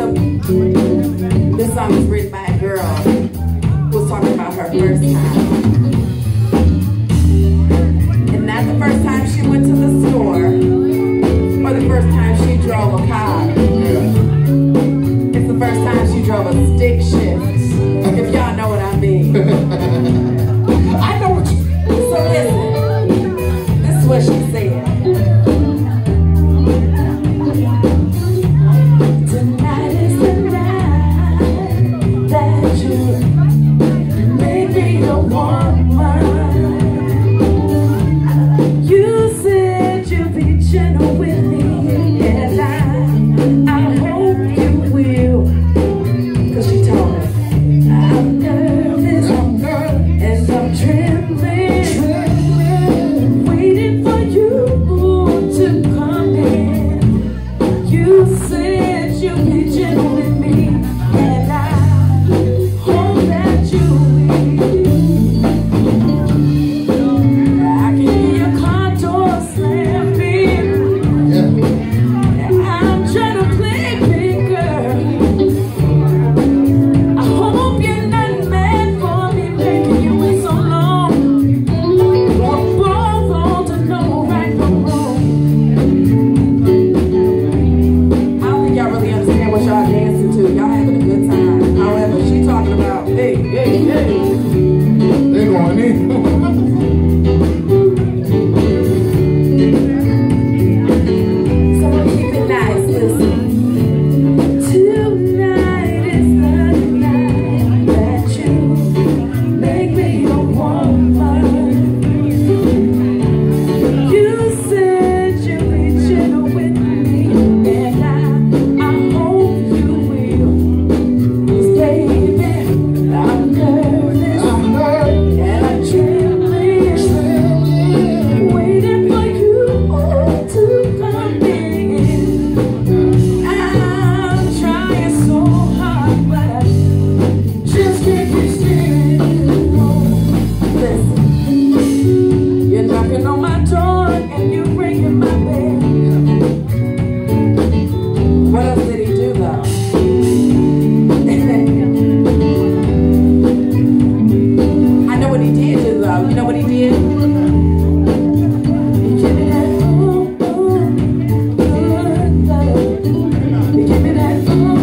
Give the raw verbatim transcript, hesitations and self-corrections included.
This song was written by a girl who was talking about her first time. And not the first time she went to the store, or the first time she drove a car. It's the first time she drove a stick shift, if y'all know what I mean. I know what you mean. So listen, this is what she said. Give me that.